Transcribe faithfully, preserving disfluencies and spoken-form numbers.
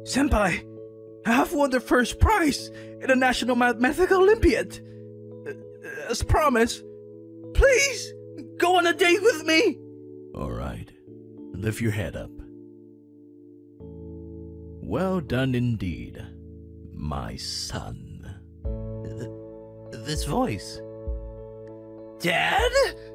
Senpai, I have won the first prize in the National Mathematical Olympiad. Uh, as promised, please go on a date with me. All right, lift your head up. Well done indeed, my son. Th- this voice. Dad?